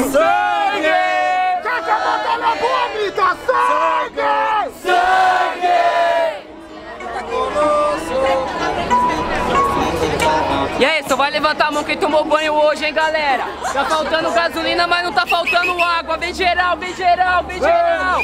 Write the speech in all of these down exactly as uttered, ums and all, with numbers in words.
Sangue! Quem quer botar na boa, grita sangue! Sangue! E aí, só vai levantar a mão quem tomou banho hoje, hein, galera? Tá faltando gasolina, mas não tá faltando água. Vem geral, vem geral, vem geral!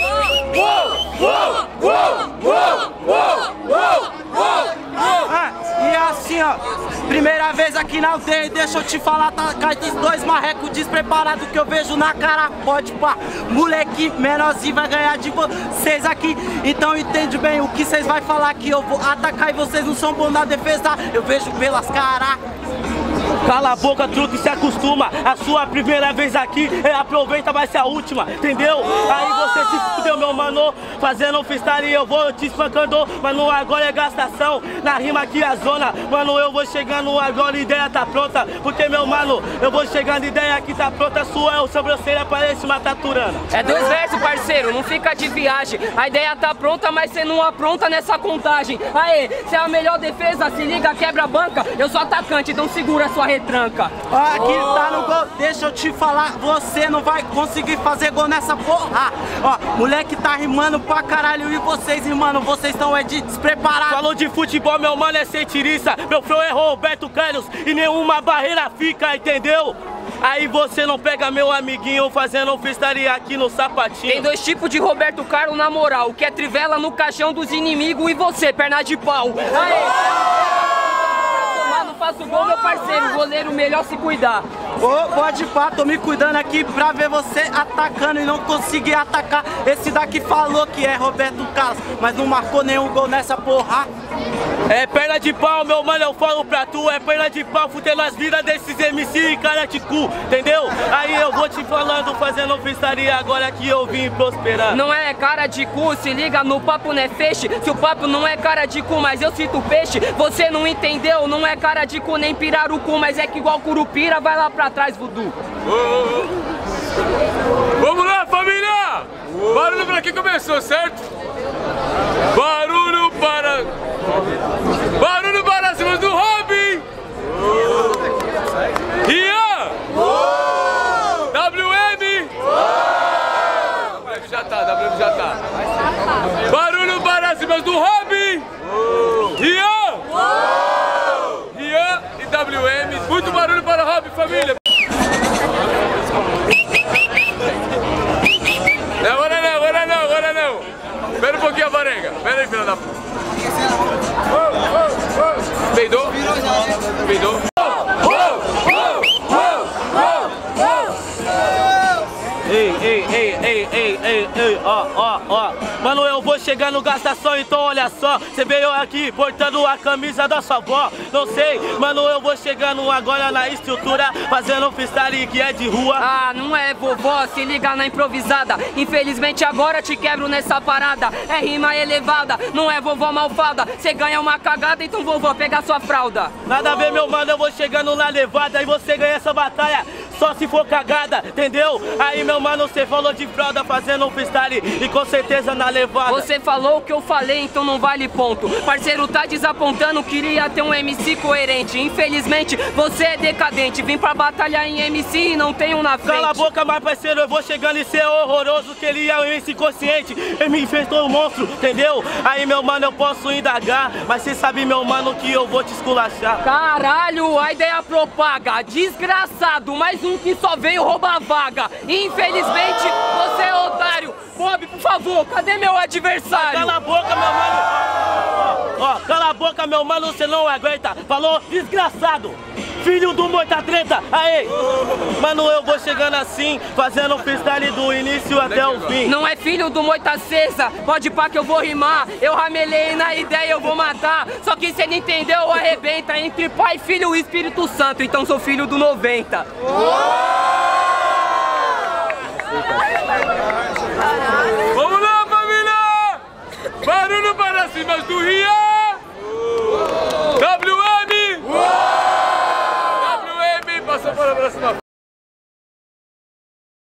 Ah, e assim, ó, primeira vez aqui na aldeia, deixa eu te falar, tá cai dos dois marrecos despreparados que eu vejo na cara, pode pá, moleque menorzinho vai ganhar de vocês aqui, então entende bem o que vocês vai falar que eu vou atacar e vocês não são bons na defesa, eu vejo pelas caras. Cala a boca, truque, se acostuma. A sua primeira vez aqui, é, aproveita, vai ser a última, entendeu? Aí você se fudeu, meu mano, fazendo freestyle e eu vou te espancando. Mano, agora é gastação, na rima aqui a zona. Mano, eu vou chegando agora, a ideia tá pronta. Porque, meu mano, eu vou chegando, a ideia aqui tá pronta. Sua é o sobrancelha, parece uma taturana. É dois versos, parceiro, não fica de viagem. A ideia tá pronta, mas cê não apronta nessa contagem. Aê, cê é a melhor defesa, se liga, quebra a banca. Eu sou atacante, então segura a sua retranca. Ó, aqui oh. tá no gol, deixa eu te falar, você não vai conseguir fazer gol nessa porra. Ó, moleque tá rimando pra caralho e vocês rimando, vocês estão é de despreparados. Falou de futebol, meu mano, é sem tiriça. Meu flow é Roberto Carlos e nenhuma barreira fica, entendeu? Aí você não pega meu amiguinho fazendo um freestyle aqui no sapatinho. Tem dois tipos de Roberto Carlos na moral, o que é trivela no caixão dos inimigos e você, perna de pau. Aê! Faço gol, meu parceiro, goleiro melhor se cuidar. Ô, oh, pode pá, tô me cuidando aqui pra ver você atacando e não conseguir atacar. Esse daqui falou que é Roberto Carlos, mas não marcou nenhum gol nessa porra. É perna de pau, meu mano, eu falo pra tu. É perna de pau, fudendo as vidas desses M C e cara de cu, entendeu? Aí eu vou te falando, fazendo freestyle agora que eu vim prosperar. Não é cara de cu, se liga no papo, não é feixe. Se o papo não é cara de cu, mas eu cito peixe. Você não entendeu, não é cara de cu nem pirarucu, mas é que igual curupira vai lá pra trás, voodoo. Oh, oh, oh. Vamos lá, família! Oh. Barulho pra quem começou, certo? Barulho para... Barulho para cima do Robin! Oh. Ian! Oh. W M! Oh. W M já tá, W M já tá. Barulho para cima do Robin! Oh. Ian! Oh. Ian e W M. Muito barulho para o Robin, família! Não, agora não, agora não, agora não! Espera um pouquinho a varenga. Espera aí, filha da puta. Peidou? Peidou? Ei, ei, ei, ei, ei, ei, ei, ó, ó, ó. Mano, eu vou chegar no gastação, então olha só. Você veio aqui portando a camisa da sua avó. Não sei, mano, eu vou chegando agora na estrutura, fazendo um freestyle que é de rua. Ah, não é vovó, se liga na improvisada. Infelizmente agora te quebro nessa parada. É rima elevada, não é vovó malfada. Cê ganha uma cagada, então vovó, pega sua fralda. Nada a ver, meu mano, eu vou chegando na levada e você ganha essa batalha só se for cagada, entendeu? Aí, meu mano, você falou de fralda fazendo um freestyle e com certeza na levada. Você falou o que eu falei, então não vale ponto. Parceiro tá desapontando, queria ter um M C coerente. Infelizmente, você é decadente. Vim pra batalhar em M C e não tenho na frente. Cala a boca, mas parceiro, eu vou chegando e ser horroroso. Que ele é um M C consciente, ele me enfrentou um monstro, entendeu? Aí, meu mano, eu posso indagar, mas você sabe, meu mano, que eu vou te esculachar. Caralho, a ideia propaga. Desgraçado, mais um que só veio roubar vaga. Infelizmente, você é otário. Bob, por favor, cadê meu adversário? Cala a boca, meu mano. Ó, ó, cala a boca, meu mano, você não aguenta. Falou, desgraçado. Filho do Moita Treta, aê! Mano, eu vou chegando assim, fazendo um freestyle do início até o fim. Não é filho do Moita Cesa, pode pá que eu vou rimar. Eu ramelei na ideia, eu vou matar. Só que cê não entendeu, arrebenta. Entre pai, filho e Espírito Santo, então sou filho do noventa. Vamos lá, família! Barulho para cima do Ria! W M! W M! Passa para a próxima.